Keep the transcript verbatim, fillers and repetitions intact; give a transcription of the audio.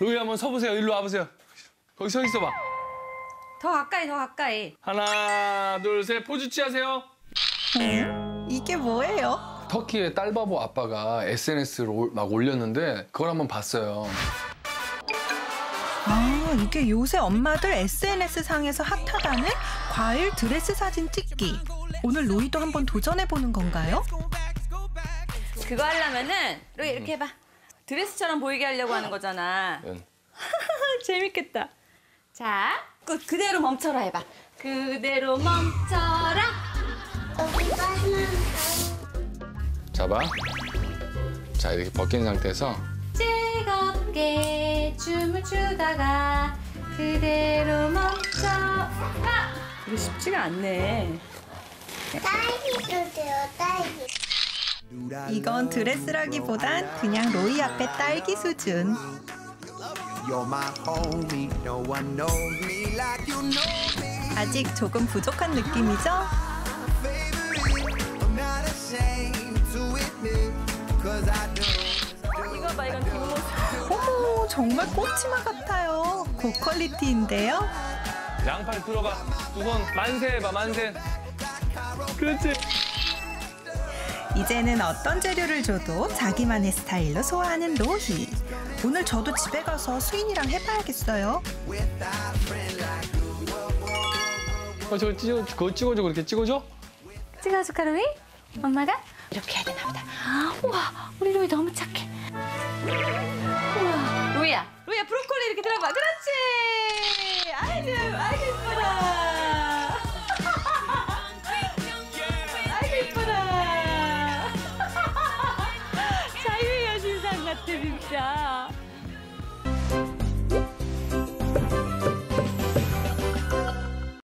로이 한번 서보세요. 일로 와보세요. 거기 서 있어봐. 더 가까이, 더 가까이. 하나, 둘, 셋. 포즈 취하세요. 음, 이게 뭐예요? 터키의 딸바보 아빠가 에스엔에스로 막 올렸는데 그걸 한번 봤어요. 아, 이게 요새 엄마들 에스엔에스 상에서 핫하다는 과일 드레스 사진 찍기. 오늘 로이도 한번 도전해보는 건가요? 그거 하려면은 로이 이렇게 해봐. 드레스처럼 보이게 하려고 하는 거잖아. 응. 재밌겠다. 자, 그 그대로 멈춰라 해봐. 그대로 멈춰라. 잡아. 자, 이렇게 벗긴 상태에서 즐겁게 춤을 추다가 그대로 멈춰라. 이게 쉽지가 않네. 딸기 주세요, 딸기. 이건 드레스라기보단 그냥 로이 앞에 딸기 수준. You're my homie, no one knows me like you know me. 아직 조금 부족한 느낌이죠? Favorite, I'm not ashamed to admit, 'cause I know. 이거 봐, 이건 뒷모습. 어머, 정말 꽃치마 같아요. 고퀄리티인데요? 양팔 들어봐. 두 손 만세 해봐, 만세. 그렇지. 이제는 어떤 재료를 줘도 자기만의 스타일로 소화하는 로희. 오늘 저도 집에 가서 수인이랑 해봐야겠어요. 어, 저거 찍어, 그거 찍어줘, 그렇게 찍어줘? 찍어줄까, 로이? 엄마가? 이렇게 해야 되나 보다. 우와, 우리 로이 너무 착해.